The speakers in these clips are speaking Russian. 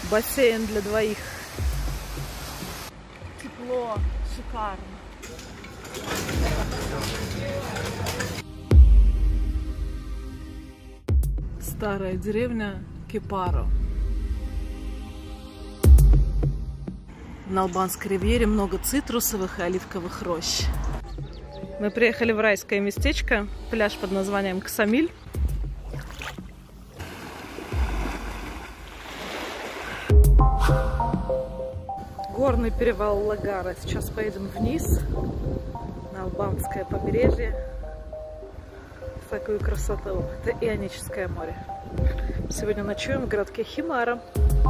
Бассейн для двоих. Тепло, шикарно. Старая деревня Кепаро. На Албанской ривьере много цитрусовых и оливковых рощ. Мы приехали в райское местечко, пляж под названием Ксамиль. Горный перевал Лагара. Сейчас поедем вниз на албанское побережье. В такую красоту. Это Ионическое море. Сегодня ночуем в городке Химара.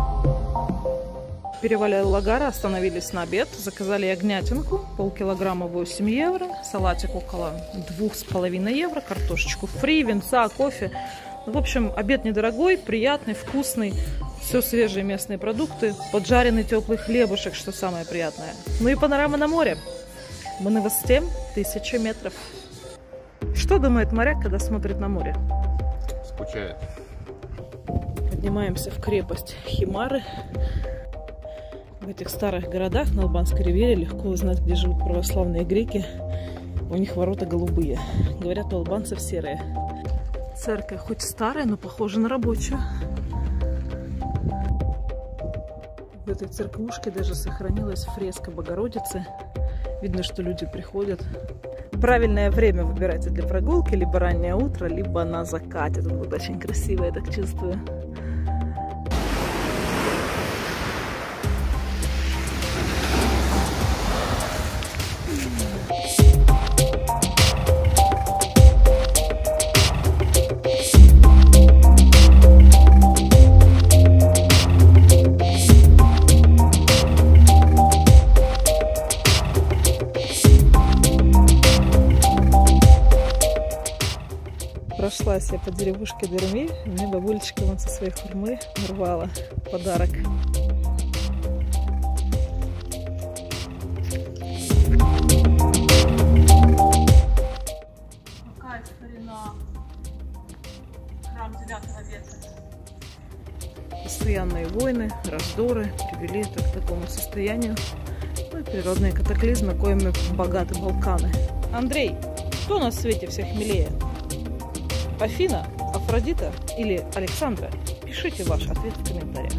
В перевале Лагара остановились на обед. Заказали ягнятинку, полкилограмма 8 евро, салатик около 2,5 евро, картошечку фри, винца, кофе. В общем, обед недорогой, приятный, вкусный. Все свежие местные продукты, поджаренный теплый хлебушек, что самое приятное. Ну и панорама на море. Мы на высоте 1000 метров. Что думает моряк, когда смотрит на море? Скучает. Поднимаемся в крепость Химары. В этих старых городах на Албанской ривьере легко узнать, где живут православные греки. У них ворота голубые. Говорят, у албанцев серые. Церковь хоть старая, но похожа на рабочую. В этой церквушке даже сохранилась фреска Богородицы. Видно, что люди приходят. Правильное время выбирайте для прогулки. Либо раннее утро, либо на закате. Тут будет очень красиво, я так чувствую. Прошлась я по деревушке Дерми, и мне бабулечка вон со своей хурмы нарвала подарок. Какая старина! Храм 9 века. Постоянные войны, раздоры привели это к такому состоянию. Ну и природные катаклизмы, коими богаты Балканы. Андрей, кто на свете всех милее? Афина, Афродита или Александра? Пишите ваш ответ в комментариях.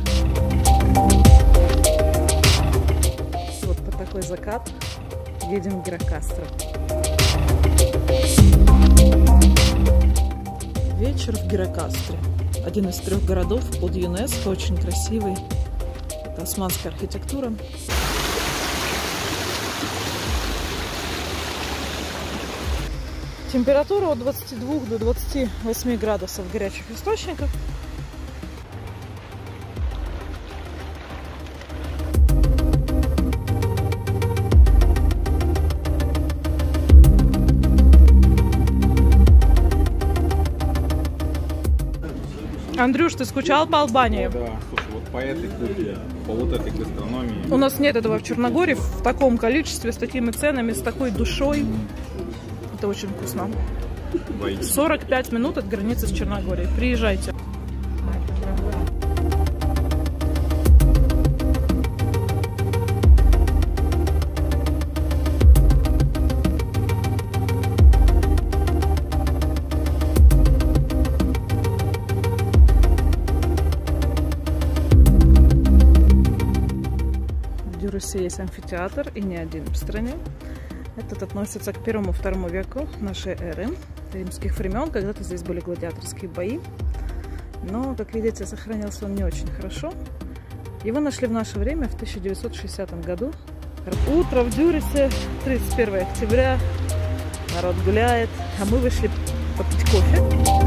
Вот по такой закат едем в Гирокастро. Вечер в Гирокастре. Один из 3 городов под ЮНЕСКО, очень красивый. Это османская архитектура. Температура от 22 до 28 градусов в горячих источниках. Андрюш, ты скучал по Албании? Да, слушай, вот по этой кухне, по вот этой гастрономии. У нас нет этого в Черногории в таком количестве, с такими ценами, с такой душой. Это очень вкусно. 45 минут от границы с Черногорией. Приезжайте. В Дюрсе есть амфитеатр, и не один в стране. Этот относится к 1-2 веку нашей эры, римских времен. Когда-то здесь были гладиаторские бои. Но, как видите, сохранился он не очень хорошо. Его нашли в наше время в 1960 году. Утро в Дюрсе, 31 октября. Народ гуляет, а мы вышли попить кофе.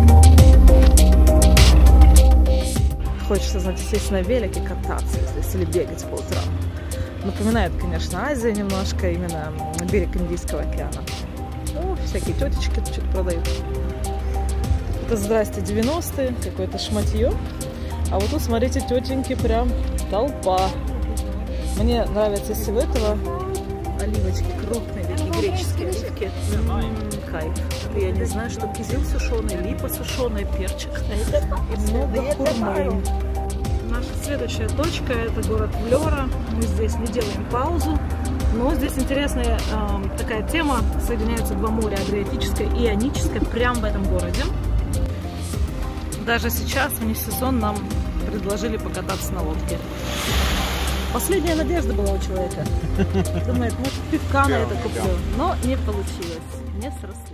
Хочется, знаете, сесть на велик и кататься здесь или бегать по утрам. Напоминает, конечно, Азия немножко, именно берег Индийского океана. Ну, всякие тетечки тут что-то продают. Это здрасте 90-е, какое-то шматье. А вот тут, смотрите, тетеньки, прям толпа. Мне нравится из всего этого оливочки крупные, такие греческие оливки. Кайф. Я не знаю, что кизил сушеный, липа сушеная, перчик и много хурмы. Наша Следующая точка — это город Влёра. Мы здесь не делаем паузу, но здесь интересная такая тема. Соединяются два моря, Адриатическое и Ионическое, прямо в этом городе. Даже сейчас вне сезон нам предложили покататься на лодке. Последняя надежда была у человека. Думает, может, пивка на это куплю. Но не получилось. Не срослось.